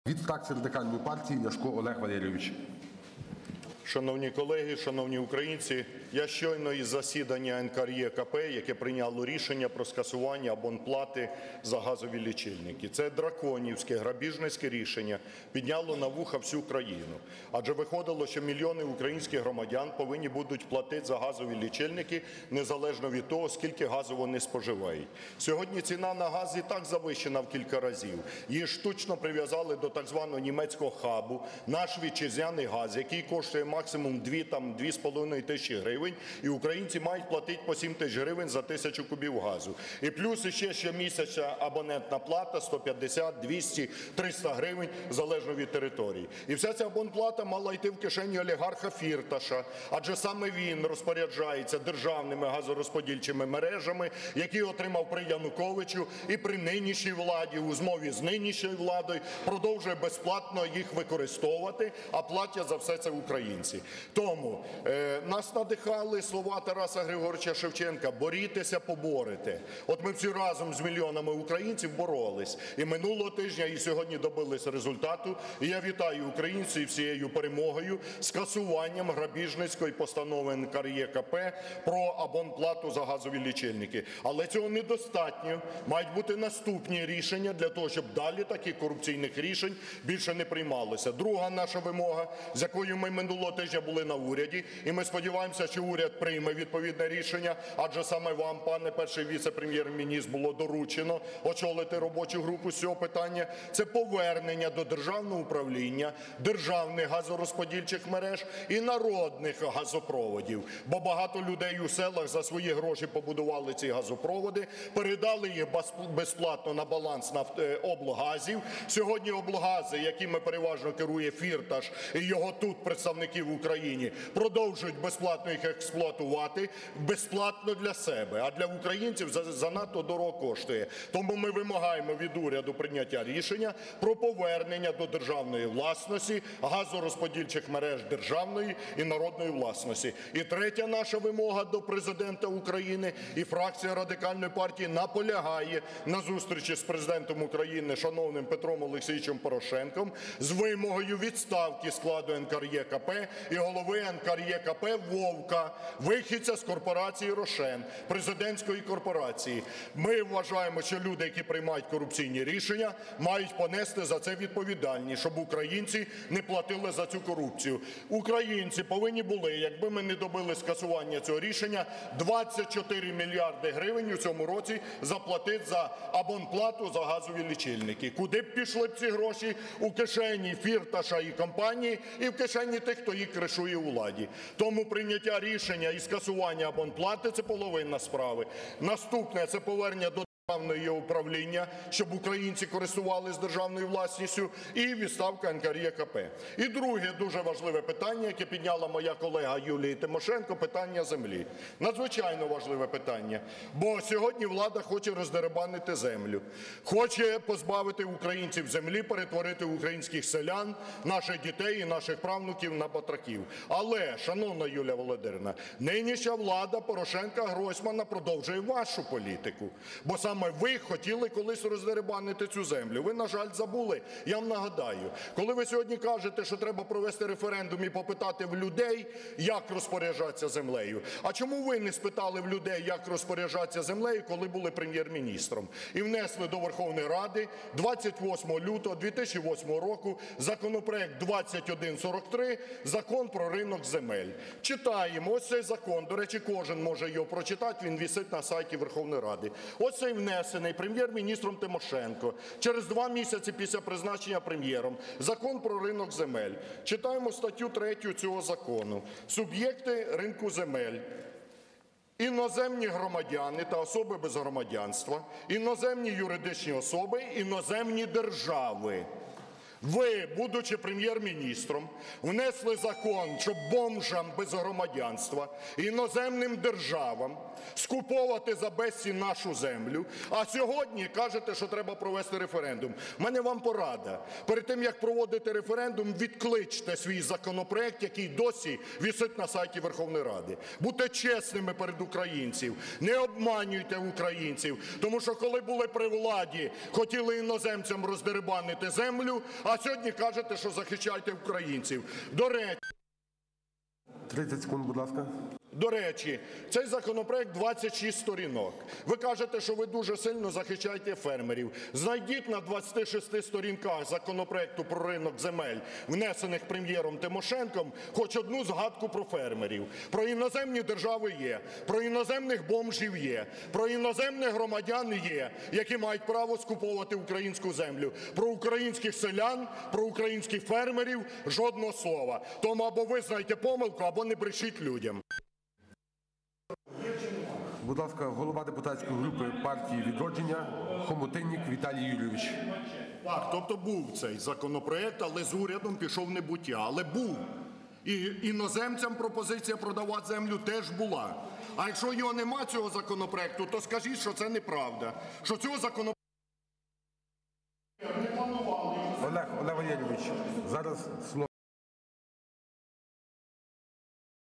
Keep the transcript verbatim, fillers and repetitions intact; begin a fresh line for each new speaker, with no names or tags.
Від фракції Радикальної партії Ляшко Олег Валерійович.
Шановні колеги, шановні українці, я щойно із засідання ен ка ер є ка пе, яке прийняло рішення про скасування абонплати за газові лічильники. Це драконівське, грабіжницьке рішення підняло на вуха всю країну. Адже виходило, що мільйони українських громадян повинні будуть платити за газові лічильники, незалежно від того, скільки газу вони споживають. Сьогодні ціна на газ і так завищена в кілька разів. Її штучно прив'язали до так званого німецького хабу, наш вітчизняний газ, який коштує максимум дві з половиною тисячі гривень, і українці мають платити по сім тисяч гривень за тисячу кубів газу. І плюс іще щомісячна абонентна плата сто п'ятдесят, двісті, триста гривень, залежно від території. І вся ця абонплата мала йти в кишені олігарха Фірташа, адже саме він розпоряджається державними газорозподільчими мережами, які отримав при Януковичу, і при нинішній владі, у змові з нинішньою владою, продовжує безплатно їх використовувати, а платять за все це українці. Тому е, нас надихали слова Тараса Григоровича Шевченка: борітеся, поборете. От ми всі разом з мільйонами українців боролись. І минулого тижня, і сьогодні добились результату. І я вітаю українців всією перемогою, скасуванням грабіжницької постанови ен ка ер є ка пе про абонплату за газові лічильники. Але цього недостатньо. Мають бути наступні рішення для того, щоб далі таких корупційних рішень більше не приймалося. Друга наша вимога, з якою ми минулого тижня були на уряді, і ми сподіваємося, що уряд прийме відповідне рішення, адже саме вам, пане перший віце-прем'єр-міністр, було доручено очолити робочу групу з цього питання. Це повернення до державного управління, державних газорозподільчих мереж і народних газопроводів. Бо багато людей у селах за свої гроші побудували ці газопроводи, передали їх безплатно на баланс облгазів. Сьогодні облгази, якими переважно керує Фірташ і його тут представники в Україні, продовжують безплатно їх експлуатувати, безплатно для себе, а для українців занадто дорого коштує. Тому ми вимагаємо від уряду прийняття рішення про повернення до державної власності газорозподільчих мереж державної і народної власності. І третя наша вимога до Президента України, і фракція Радикальної партії наполягає на зустрічі з Президентом України шановним Петром Олексійовичем Порошенком з вимогою відставки складу ен ка ер є ка пе і голови ен ка ер є ка пе Вовка, вихідця з корпорації «Рошен», президентської корпорації. Ми вважаємо, що люди, які приймають корупційні рішення, мають понести за це відповідальність, щоб українці не платили за цю корупцію. Українці повинні були, якби ми не добили скасування цього рішення, двадцять чотири мільярди гривень у цьому році заплатити за абонплату за газові лічильники. Куди б пішли б ці гроші? У кишені Фірташа і компанії, і в кишені тих, хто їх кришує у владі. Тому прийняття рішення і скасування абонплати – це половина справи. Наступне – це повернення до державного управління, щоб українці користувалися державною власністю, і відставка ен ка ер є ка пе. І друге дуже важливе питання, яке підняла моя колега Юлія Тимошенко – питання землі. Надзвичайно важливе питання, бо сьогодні влада хоче роздерибанити землю, хоче позбавити українців землі, перетворити українських селян, наших дітей і наших правнуків на батраків. Але, шановна Юлія Володимирівна, нинішня влада Порошенка-Гройсмана продовжує вашу політику, бо саме ви хотіли колись роздерибанити цю землю. Ви, на жаль, забули. Я вам нагадаю, коли ви сьогодні кажете, що треба провести референдум і попитати в людей, як розпоряджатися землею, а чому ви не спитали в людей, як розпоряджатися землею, коли були прем'єр-міністром? І внесли до Верховної Ради двадцять восьмого лютого дві тисячі восьмого року законопроект двадцять один сорок три, закон про ринок земель. Читаємо, ось цей закон, до речі, кожен може його прочитати, він висить на сайті Верховної Ради. Ось цей внесений прем'єр-міністром Тимошенко через два місяці після призначення прем'єром закон про ринок земель. Читаємо статтю третю цього закону. Суб'єкти ринку земель: іноземні громадяни та особи без громадянства, іноземні юридичні особи, іноземні держави. Ви, будучи прем'єр-міністром, внесли закон, щоб бомжам без громадянства, іноземним державам скуповувати за безцінь нашу землю, а сьогодні кажете, що треба провести референдум. У мене вам порада. Перед тим, як проводити референдум, відкличте свій законопроект, який досі висить на сайті Верховної Ради. Будьте чесними перед українців, не обманюйте українців, тому що коли були при владі, хотіли іноземцям роздерибанити землю, А сьогодні кажете, що захищаєте українців. До речі,
тридцять секунд, будь ласка.
До речі, цей законопроект двадцять шість сторінок. Ви кажете, що ви дуже сильно захищаєте фермерів. Знайдіть на двадцяти шести сторінках законопроекту про ринок земель, внесених прем'єром Тимошенком, хоч одну згадку про фермерів. Про іноземні держави є, про іноземних бомжів є, про іноземних громадян є, які мають право скуповувати українську землю. Про українських селян, про українських фермерів жодного слова. Тому або визнайте помилку, або не брешіть людям.
Будь ласка, голова депутатської групи партії «Відродження» Хомутиннік Віталій Юрійович.
Так, тобто був цей законопроект, але з урядом пішов в небуття. Але був. І іноземцям пропозиція продавати землю теж була. А якщо його нема, цього законопроекту, то скажіть, що це неправда. Що цього законопроекту не планували.
Олег, Олег Валерійович, зараз слово.